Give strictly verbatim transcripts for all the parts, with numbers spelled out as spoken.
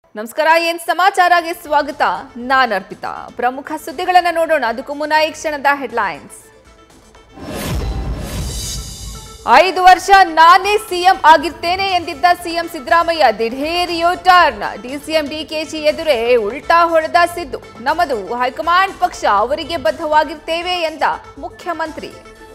ನಮಸ್ಕಾರ, ಏನ್ ಸಮಾಚಾರಕ್ಕೆ ಸ್ವಾಗತ. ನಾನು ಅರ್ಪಿತಾ. ಪ್ರಮುಖ ಸುದ್ದಿಗಳನ್ನು ನೋಡೋಣ. ಅದಕ್ಕೂ ಮುನ್ನ ಈ ಕ್ಷಣದ ಹೆಡ್ಲೈನ್ಸ್. ಐದು ವರ್ಷ ನಾನೇ ಸಿಎಂ ಆಗಿರ್ತೇನೆ ಎಂದಿದ್ದ ಸಿಎಂ ಸಿದ್ದರಾಮಯ್ಯ ದಿಢೀರ್ ಯು ಟರ್ನ್. ಡಿಸಿಎಂ ಡಿಕೆಶಿ ಎದುರೇ ಉಲ್ಟಾ ಹೊಡೆದ ಸಿದ್ದು. ನಮ್ಮದು ಹೈಕಮಾಂಡ್ ಪಕ್ಷ, ಅವರಿಗೆ ಬದ್ಧವಾಗಿರ್ತೇವೆ ಎಂದ ಮುಖ್ಯಮಂತ್ರಿ.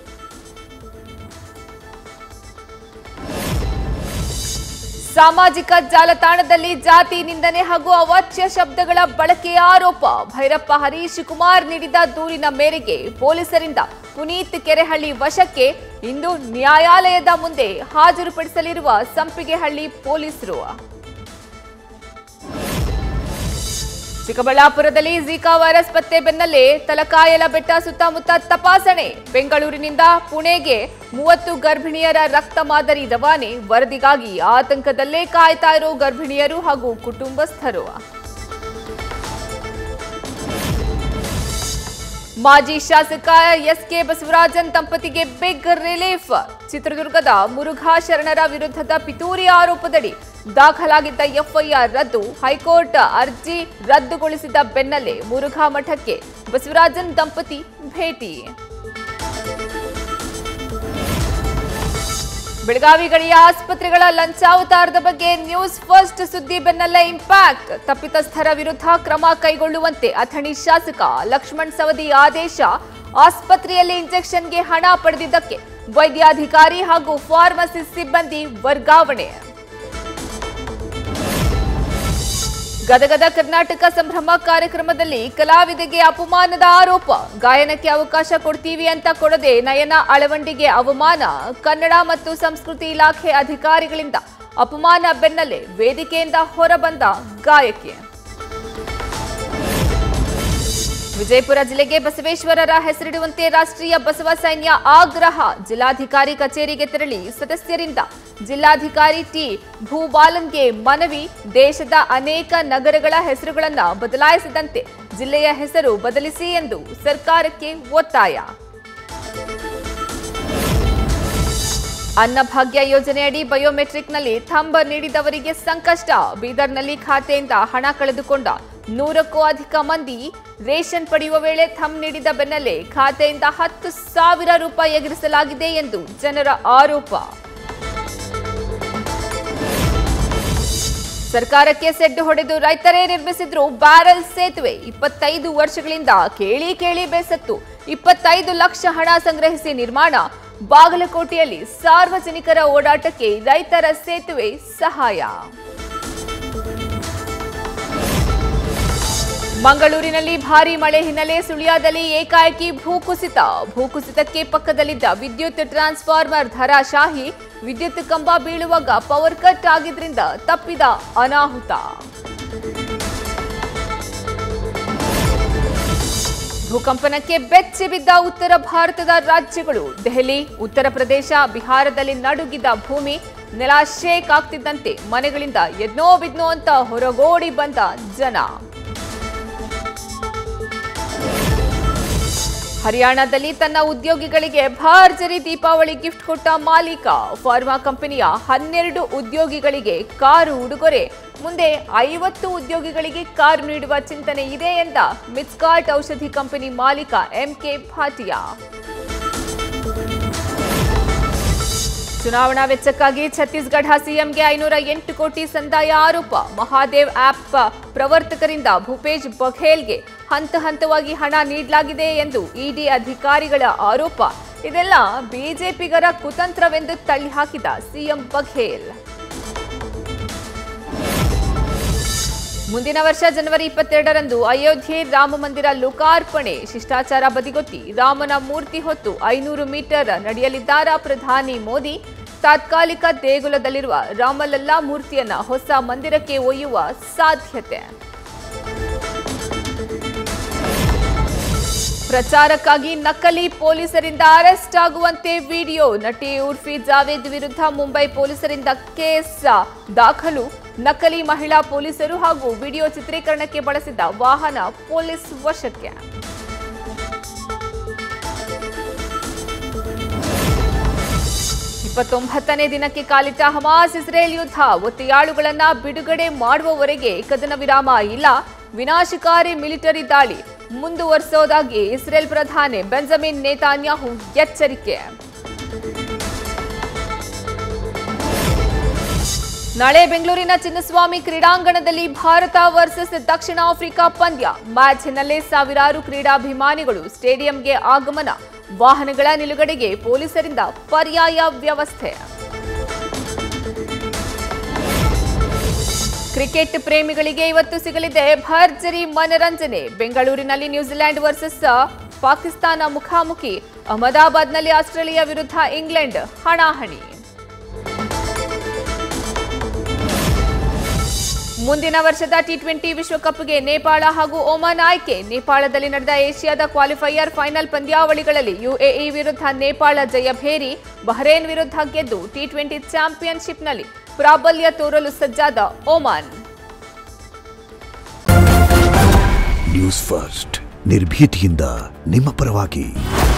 ಸಾಮಾಜಿಕ ಜಾಲತಾಣದಲ್ಲಿ ಜಾತಿ ನಿಂದನೆ ಹಾಗೂ ಅವಾಚ್ಯ ಶಬ್ದಗಳ ಬಳಕೆಯ ಆರೋಪ. ಭೈರಪ್ಪ ಹರೀಶ್ ಕುಮಾರ್ ನೀಡಿದ ದೂರಿನ ಮೇರೆಗೆ ಪೊಲೀಸರಿಂದ ಪುನೀತ್ ಕೆರೆಹಳ್ಳಿ ವಶಕ್ಕೆ. ಇಂದು ನ್ಯಾಯಾಲಯದ ಮುಂದೆ ಹಾಜರುಪಡಿಸಲಿರುವ ಸಂಪಿಗೆಹಳ್ಳಿ ಪೊಲೀಸರು. ಚಿಕ್ಕಬಳ್ಳಾಪುರದಲ್ಲಿ ಝಿಕಾ ವೈರಸ್ ಪತ್ತೆ ಬೆನ್ನಲ್ಲೇ ತಲಕಾಯಲ ಬೆಟ್ಟ ಸುತ್ತಮುತ್ತ ತಪಾಸಣೆ. ಬೆಂಗಳೂರಿನಿಂದ ಪುಣೆಗೆ ಮೂವತ್ತು ಗರ್ಭಿಣಿಯರ ರಕ್ತ ಮಾದರಿ ರವಾನೆ. ವರದಿಗಾಗಿ ಆತಂಕದಲ್ಲೇ ಕಾಯ್ತಾ ಇರೋ ಗರ್ಭಿಣಿಯರು ಹಾಗೂ ಕುಟುಂಬಸ್ಥರು. ಮಾಜಿ ಶಾಸಕ ಎಸ್ ಕೆ ಬಸವರಾಜನ್ ದಂಪತಿಗೆ ಬಿಗ್ ರಿಲೀಫ್. ಚಿತ್ರದುರ್ಗದ ಮುರುಘಾ ಶರಣರ ವಿರುದ್ಧದ ಪಿತೂರಿ ಆರೋಪದಡಿ ದಾಖಲಾಗಿದ್ದ ಎಫ್ಐಆರ್ ರದ್ದು. ಹೈಕೋರ್ಟ್ ಅರ್ಜಿ ರದ್ದುಗೊಳಿಸಿದ ಬೆನ್ನಲ್ಲೇ ಮುರುಘಾ ಮಠಕ್ಕೆ ಬಸವರಾಜನ್ ದಂಪತಿ ಭೇಟಿ. ಬೆಳಗಾವಿ ಗಡಿಯ ಆಸ್ಪತ್ರೆಗಳ ಲಂಚಾವತಾರದ ಬಗ್ಗೆ ನ್ಯೂಸ್ ಫಸ್ಟ್ ಸುದ್ದಿ ಬೆನ್ನಲ್ಲೇ ಇಂಪ್ಯಾಕ್ಟ್. ತಪ್ಪಿತಸ್ಥರ ವಿರುದ್ಧ ಕ್ರಮ ಕೈಗೊಳ್ಳುವಂತೆ ಅಥಣಿ ಶಾಸಕ ಲಕ್ಷ್ಮಣ್ ಸವದಿ ಆದೇಶ. ಆಸ್ಪತ್ರೆಯಲ್ಲಿ ಇಂಜೆಕ್ಷನ್ಗೆ ಹಣ ಪಡೆದಿದ್ದಕ್ಕೆ ವೈದ್ಯಾಧಿಕಾರಿ ಹಾಗೂ ಫಾರ್ಮಸಿ ಸಿಬ್ಬಂದಿ ವರ್ಗಾವಣೆ. ಗದಗದ ಕರ್ನಾಟಕ ಸಂಭ್ರಮ ಕಾರ್ಯಕ್ರಮದಲ್ಲಿ ಕಲಾವಿದೆಗೆ ಅಪಮಾನದ ಆರೋಪ. ಗಾಯನಕ್ಕೆ ಅವಕಾಶ ಕೊಡ್ತೀವಿ ಅಂತ ಕೊಡದೆ ನಯನ ಅಳವಂಡಿಗೆ ಅವಮಾನ. ಕನ್ನಡ ಮತ್ತು ಸಂಸ್ಕೃತಿ ಇಲಾಖೆ ಅಧಿಕಾರಿಗಳಿಂದ ಅಪಮಾನ ಬೆನ್ನಲ್ಲೇ ವೇದಿಕೆಯಿಂದ ಹೊರಬಂದ ಗಾಯಕಿ. ವಿಜಯಪುರ ಜಿಲ್ಲೆಗೆ ಬಸವೇಶ್ವರರ ಹೆಸರಿಡುವಂತೆ ರಾಷ್ಟ್ರೀಯ ಬಸವ ಸೈನ್ಯ ಆಗ್ರಹ. ಜಿಲ್ಲಾಧಿಕಾರಿ ಕಚೇರಿಗೆ ತೆರಳಿ ಸದಸ್ಯರಿಂದ ಜಿಲ್ಲಾಧಿಕಾರಿ ಟಿ ಭೂಬಾಲನ್ಗೆ ಮನವಿ. ದೇಶದ ಅನೇಕ ನಗರಗಳ ಹೆಸರುಗಳನ್ನು ಬದಲಾಯಿಸಿದಂತೆ ಜಿಲ್ಲೆಯ ಹೆಸರು ಬದಲಿಸಿ ಎಂದು ಸರ್ಕಾರಕ್ಕೆ ಒತ್ತಾಯ. ಅನ್ನಭಾಗ್ಯ ಯೋಜನೆಯಡಿ ಬಯೋಮೆಟ್ರಿಕ್ನಲ್ಲಿ ಥಂಬ್ ನೀಡಿದವರಿಗೆ ಸಂಕಷ್ಟ. ಬೀದರ್ನಲ್ಲಿ ಖಾತೆಯಿಂದ ಹಣ ಕಳೆದುಕೊಂಡ ನೂರಕ್ಕೂ ಅಧಿಕ ಮಂದಿ. ರೇಷನ್ ಪಡೆಯುವ ವೇಳೆ ಥಂಬ್ ನೀಡಿದ ಬೆನ್ನಲ್ಲೇ ಖಾತೆಯಿಂದ ಹತ್ತು ಸಾವಿರ ರೂಪಾಯಿ ಎಗರಿಸಲಾಗಿದೆ ಎಂದು ಜನರ ಆರೋಪ. ಸರ್ಕಾರಕ್ಕೆ ಸೆಡ್ಡು ಹೊಡೆದು ರೈತರೇ ನಿರ್ಮಿಸಿದ್ರು ಬ್ಯಾರಲ್ ಸೇತುವೆ. ಇಪ್ಪತ್ತೈದು ವರ್ಷಗಳಿಂದ ಕೇಳಿ ಕೇಳಿ ಬೇಸತ್ತು ಇಪ್ಪತ್ತೈದು ಲಕ್ಷ ಹಣ ಸಂಗ್ರಹಿಸಿ ನಿರ್ಮಾಣ. ಬಾಗಲಕೋಟೆಯಲ್ಲಿ ಸಾರ್ವಜನಿಕರ ಓಡಾಟಕ್ಕೆ ರೈತರ ಸೇತುವೆ ಸಹಾಯ. ಮಂಗಳೂರಿನಲ್ಲಿ ಭಾರೀ ಮಳೆ ಹಿನ್ನೆಲೆ ಸುಳ್ಯದಲ್ಲಿ ಏಕಾಏಕಿ ಭೂಕುಸಿತ. ಭೂಕುಸಿತಕ್ಕೆ ಪಕ್ಕದಲ್ಲಿದ್ದ ವಿದ್ಯುತ್ ಟ್ರಾನ್ಸ್ಫಾರ್ಮರ್ ಧರಾಶಾಹಿ. ವಿದ್ಯುತ್ ಕಂಬ ಬೀಳುವಾಗ ಪವರ್ ಕಟ್ ಆಗಿದ್ರಿಂದ ತಪ್ಪಿದ ಅನಾಹುತ. ಭೂಕಂಪನಕ್ಕೆ ಬೆಚ್ಚಿ ಬಿದ್ದ ಉತ್ತರ ಭಾರತದ ರಾಜ್ಯಗಳು. ದೆಹಲಿ, ಉತ್ತರ ಪ್ರದೇಶ, ಬಿಹಾರದಲ್ಲಿ ನಡುಗಿದ ಭೂಮಿ. ನೆಲ ಶೇಕ್ ಆಗ್ತಿದ್ದಂತೆ ಮನೆಗಳಿಂದ ಎದ್ನೋ ಬಿದ್ನೋ ಅಂತ ಹೊರಗೋಡಿ ಬಂದ ಜನ. ಹರಿಯಾಣದಲ್ಲಿ ತನ್ನ ಉದ್ಯೋಗಿಗಳಿಗೆ ಭರ್ಜರಿ ದೀಪಾವಳಿ ಗಿಫ್ಟ್ ಕೊಟ್ಟ ಮಾಲೀಕ. ಫಾರ್ಮಾ ಕಂಪನಿಯ ಹನ್ನೆರಡು ಉದ್ಯೋಗಿಗಳಿಗೆ ಕಾರು ಉಡುಗೊರೆ. ಮುಂದೆ ಐವತ್ತು ಉದ್ಯೋಗಿಗಳಿಗೆ ಕಾರು ನೀಡುವ ಚಿಂತನೆ ಇದೆ ಎಂದ ಮಿತ್ಸ್ಕಾರ್ಟ್ ಔಷಧಿ ಕಂಪನಿ ಮಾಲೀಕ ಎಂಕೆ ಭಾಟಿಯಾ. ಚುನಾವಣಾ ವೆಚ್ಚಕ್ಕಾಗಿ ಛತ್ತೀಸ್ಗಢ ಸಿಎಂಗೆ ಐನೂರ ಎಂಟು ಕೋಟಿ ಸಂದಾಯ ಆರೋಪ. ಮಹಾದೇವ್ ಆಪ್ ಪ್ರವರ್ತಕರಿಂದ ಭೂಪೇಶ್ ಬಘೇಲ್ಗೆ ಹಂತ ಹಂತವಾಗಿ ಹಣ ನೀಡಲಾಗಿದೆ ಎಂದು ಇಡಿ ಅಧಿಕಾರಿಗಳ ಆರೋಪ. ಇದೆಲ್ಲ ಬಿಜೆಪಿಗರ ಕುತಂತ್ರವೆಂದು ತಳ್ಳಿಹಾಕಿದ ಸಿಎಂ ಬಘೇಲ್. ಮುಂದಿನ ವರ್ಷ ಜನವರಿ ಇಪ್ಪತ್ತೆರಡರಂದು ಅಯೋಧ್ಯೆ ರಾಮ ಮಂದಿರ ಲೋಕಾರ್ಪಣೆ. ಶಿಷ್ಟಾಚಾರ ಬದಿಗೊತ್ತಿ ರಾಮನ ಮೂರ್ತಿ ಹೊತ್ತು ಐನೂರು ಮೀಟರ್ ನಡೆಯಲಿದ್ದಾರಾ ಪ್ರಧಾನಿ ಮೋದಿ. ತಾತ್ಕಾಲಿಕ ದೇಗುಲದಲ್ಲಿರುವ ರಾಮಲಲ್ಲಾ ಮೂರ್ತಿಯನ್ನ ಹೊಸ ಮಂದಿರಕ್ಕೆ ಒಯ್ಯುವ ಸಾಧ್ಯತೆ. ಪ್ರಚಾರಕ್ಕಾಗಿ ನಕಲಿ ಪೊಲೀಸರಿಂದ ಅರೆಸ್ಟ್ ಆಗುವಂತೆ ವಿಡಿಯೋ. ನಟಿ ಉರ್ಫಿ ಜಾವೇದ್ ವಿರುದ್ಧ ಮುಂಬೈ ಪೊಲೀಸರಿಂದ ಕೇಸ್ ದಾಖಲು. ನಕಲಿ ಮಹಿಳಾ ಪೊಲೀಸರು ಹಾಗೂ ವಿಡಿಯೋ ಚಿತ್ರೀಕರಣಕ್ಕೆ ಬಳಸಿದ್ದ ವಾಹನ ಪೊಲೀಸ್ ವಶಕ್ಕೆ. ಇಪ್ಪತ್ತೊಂಬತ್ತನೇ ದಿನಕ್ಕೆ ಕಾಲಿಟ್ಟ ಹಮಾಸ್ ಇಸ್ರೇಲ್ ಯುದ್ಧ. ಒತ್ತೆಯಾಳುಗಳನ್ನ ಬಿಡುಗಡೆ ಮಾಡುವವರೆಗೆ ಕದನ ವಿರಾಮ ಇಲ್ಲ. ವಿನಾಶಕಾರಿ ಮಿಲಿಟರಿ ದಾಳಿ ಮುಂದುವರಿಸೋದಾಗಿ ಇಸ್ರೇಲ್ ಪ್ರಧಾನಿ ಬೆಂಜಮಿನ್ ನೇತಾನ್ಯಾಹು ಎಚ್ಚರಿಕೆ. ನಾಳೆ ಬೆಂಗಳೂರಿನ ಚಿನ್ನಸ್ವಾಮಿ ಕ್ರೀಡಾಂಗಣದಲ್ಲಿ ಭಾರತ ವರ್ಸಸ್ ದಕ್ಷಿಣ ಆಫ್ರಿಕಾ ಪಂದ್ಯ. ಮ್ಯಾಚ್ ಹಿನ್ನೆಲೆ ಸಾವಿರಾರು ಕ್ರೀಡಾಭಿಮಾನಿಗಳು ಸ್ಟೇಡಿಯಂಗೆ ಆಗಮನ. ವಾಹನಗಳ ನಿಲುಗಡೆಗೆ ಪೊಲೀಸರಿಂದ ಪರ್ಯಾಯ ವ್ಯವಸ್ಥೆ. ಕ್ರಿಕೆಟ್ ಪ್ರೇಮಿಗಳಿಗೆ ಇವತ್ತು ಸಿಗಲಿದೆ ಭರ್ಜರಿ ಮನರಂಜನೆ. ಬೆಂಗಳೂರಿನಲ್ಲಿ ನ್ಯೂಜಿಲೆಂಡ್ ವರ್ಸಸ್ ಪಾಕಿಸ್ತಾನ ಮುಖಾಮುಖಿ. ಅಹಮದಾಬಾದ್ನಲ್ಲಿ ಆಸ್ಟ್ರೇಲಿಯಾ ವಿರುದ್ಧ ಇಂಗ್ಲೆಂಡ್ ಹಣಾಹಣಿ. ಮುಂದಿನ ವರ್ಷದ ಟಿ ಟ್ವೆಂಟಿ ವಿಶ್ವಕಪ್ಗೆ ನೇಪಾಳ ಹಾಗೂ ಒಮಾನ್ ಆಯ್ಕೆ. ನೇಪಾಳದಲ್ಲಿ ನಡೆದ ಏಷ್ಯಾದ ಕ್ವಾಲಿಫೈಯರ್ ಫೈನಲ್ ಪಂದ್ಯಾವಳಿಗಳಲ್ಲಿ ಯುಎಇ ವಿರುದ್ಧ ನೇಪಾಳ ಜಯಭೇರಿ. ಬಹ್ರೇನ್ ವಿರುದ್ಧ ಗೆದ್ದು ಟಿ ಟ್ವೆಂಟಿ ಚಾಂಪಿಯನ್ಶಿಪ್ನಲ್ಲಿ ಪ್ರಾಬಲ್ಯ ತೋರಲು ಸಜ್ಜಾದ ಒಮಾನ್. ನ್ಯೂಸ್ ಫಸ್ಟ್ ನಿರ್ಭೀತಿಯಿಂದ ನಿಮ್ಮ ಪರವಾಗಿ.